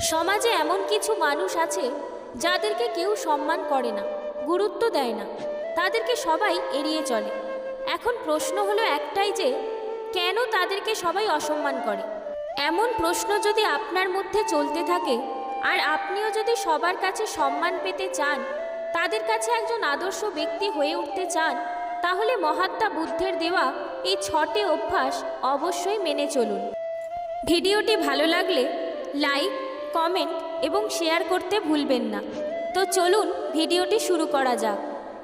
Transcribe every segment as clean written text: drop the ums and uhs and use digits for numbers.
সমাজে এমন কিছু মানুষ আছে যাদেরকে কেউ সম্মান করে না, গুরুত্ব দেয় না, তাদেরকে সবাই এড়িয়ে চলে। এখন প্রশ্ন হলো একটাই যে কেন তাদেরকে সবাই অসম্মান করে? এমন প্রশ্ন যদি আপনার মধ্যে চলতে থাকে আর আপনিও যদি সবার কাছে সম্মান পেতে চান, তাদের কাছে একজন আদর্শ ব্যক্তি হয়ে উঠতে চান, তাহলে মহাত্মা বুদ্ধের দেওয়া এই 6টি অভ্যাস অবশ্যই মেনে চলুন। ভিডিওটি ভালো লাগলে লাইক, কমেন্ট এবং শেয়ার করতে ভুলবেন না। তো চলুন ভিডিওটি শুরু করা যাক।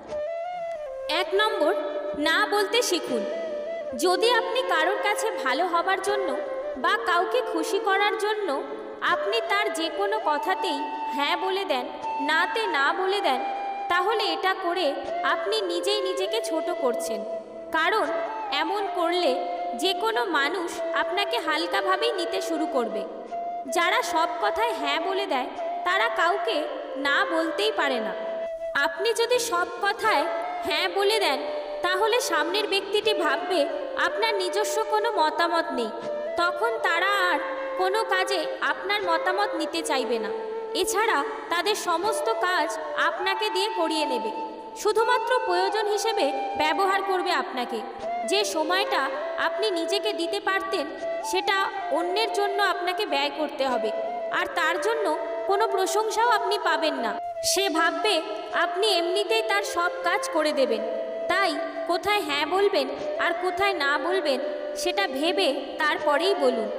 1 নম্বর, না বলতে শিখুন। যদি আপনি কারোর কাছে ভালো হবার জন্য বা কাউকে খুশি করার জন্য আপনি তার যে কোনো কথাতেই হ্যাঁ বলে দেন, নাতে না বলে দেন, তাহলে এটা করে আপনি নিজেই নিজেকে ছোট করছেন। কারণ এমন করলে যে কোনো মানুষ আপনাকে হালকাভাবেই নিতে শুরু করবে। যারা সব কথায় হ্যাঁ বলে দেয় তারা কাউকে না বলতেই পারে না। আপনি যদি সব কথায় হ্যাঁ বলে দেন তাহলে সামনের ব্যক্তিটি ভাববে আপনার নিজস্ব কোনো মতামত নেই। তখন তারা আর কোনো কাজে আপনার মতামত নিতে চাইবে না। এছাড়া তাদের সমস্ত কাজ আপনাকে দিয়ে করিয়ে নেবে, শুধুমাত্র প্রয়োজন হিসেবে ব্যবহার করবে আপনাকে। যে সময়টা আপনি নিজেকে দিতে পারতেন সেটা অন্যের জন্য আপনাকে ব্যয় করতে হবে, আর তার জন্য কোনো প্রশংসাও আপনি পাবেন না। সে ভাববে আপনি এমনিতেই তার সব কাজ করে দেবেন। তাই কোথায় হ্যাঁ বলবেন আর কোথায় না বলবেন সেটা ভেবে তারপরেই বলুন।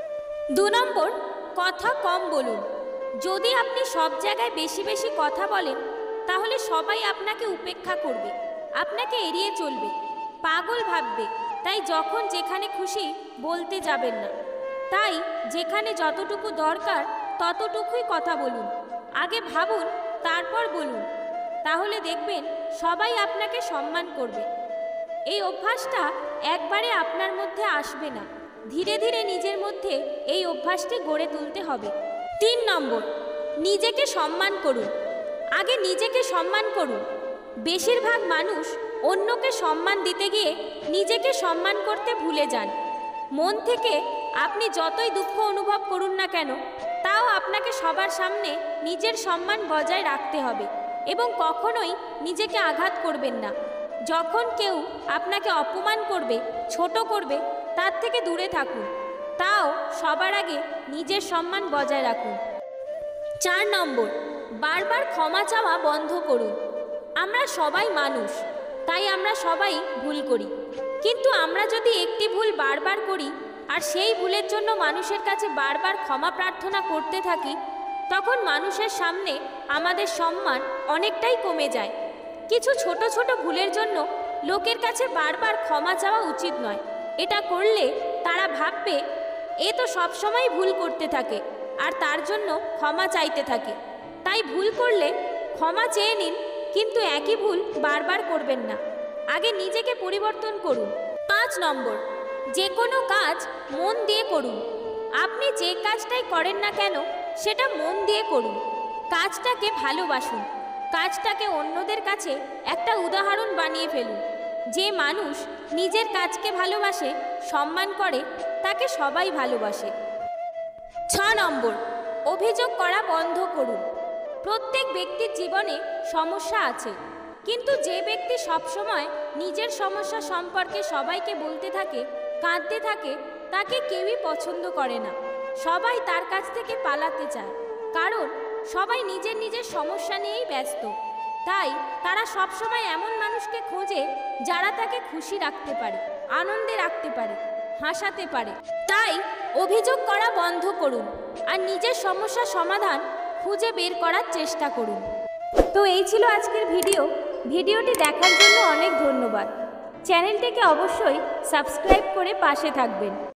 2 নম্বর, কথা কম বলুন। যদি আপনি সব জায়গায় বেশি বেশি কথা বলেন তাহলে সবাই আপনাকে উপেক্ষা করবে, আপনাকে এড়িয়ে চলবে, পাগল ভাববে। তাই যখন যেখানে খুশি বলতে যাবেন না। তাই যেখানে যতটুকু দরকার ততটুকুই কথা বলুন। আগে ভাবুন তারপর বলুন, তাহলে দেখবেন সবাই আপনাকে সম্মান করবে। এই অভ্যাসটা একবারে আপনার মধ্যে আসবে না, ধীরে ধীরে নিজের মধ্যে এই অভ্যাসটি গড়ে তুলতে হবে। 3 নম্বর, নিজেকে সম্মান করুন। আগে নিজেকে সম্মান করুন। বেশিরভাগ মানুষ অন্যকে সম্মান দিতে গিয়ে নিজেকে সম্মান করতে ভুলে যান। মন থেকে আপনি যতই দুঃখ অনুভব করুন না কেন, তাও আপনাকে সবার সামনে নিজের সম্মান বজায় রাখতে হবে এবং কখনোই নিজেকে আঘাত করবেন না। যখন কেউ আপনাকে অপমান করবে, ছোট করবে, তার থেকে দূরে থাকুন। তাও সবার আগে নিজের সম্মান বজায় রাখুন। 4 নম্বর, বারবার ক্ষমা চাওয়া বন্ধ করুন। আমরা সবাই মানুষ, তাই আমরা সবাই ভুল করি। কিন্তু আমরা যদি একটি ভুল বারবার করি আর সেই ভুলের জন্য মানুষের কাছে বারবার ক্ষমা প্রার্থনা করতে থাকি, তখন মানুষের সামনে আমাদের সম্মান অনেকটাই কমে যায়। কিছু ছোট ছোট ভুলের জন্য লোকের কাছে বারবার ক্ষমা চাওয়া উচিত নয়। এটা করলে তারা ভাববে এ তো সবসময় ভুল করতে থাকে আর তার জন্য ক্ষমা চাইতে থাকে। তাই ভুল করলে ক্ষমা চেয়ে নিন, কিন্তু একই ভুল বারবার করবেন না। আগে নিজেকে পরিবর্তন করুন। 5 নম্বর, যে কোনো কাজ মন দিয়ে করুন। আপনি যে কাজটাই করেন না কেন সেটা মন দিয়ে করুন। কাজটাকে ভালোবাসুন। কাজটাকে অন্যদের কাছে একটা উদাহরণ বানিয়ে ফেলুন। যে মানুষ নিজের কাজকে ভালোবাসে, সম্মান করে, তাকে সবাই ভালোবাসে। 6 নম্বর, অভিযোগ করা বন্ধ করুন। প্রত্যেক ব্যক্তির জীবনে সমস্যা আছে, কিন্তু যে ব্যক্তি সবসময় নিজের সমস্যা সম্পর্কে সবাইকে বলতে থাকে, কাঁদতে থাকে, তাকে কেউই পছন্দ করে না। সবাই তার কাছ থেকে পালাতে চায়, কারণ সবাই নিজের নিজের সমস্যা নিয়েই ব্যস্ত। তাই তারা সবসময় এমন মানুষকে খোঁজে যারা তাকে খুশি রাখতে পারে, আনন্দে রাখতে পারে, হাসাতে পারে। তাই অভিযোগ করা বন্ধ করুন আর নিজের সমস্যার সমাধান খুঁজে বের করার চেষ্টা করুন। তো এই ছিল আজকের ভিডিওটি দেখার জন্য অনেক ধন্যবাদ। চ্যানেলটিকে অবশ্যই সাবস্ক্রাইব করে পাশে থাকবেন।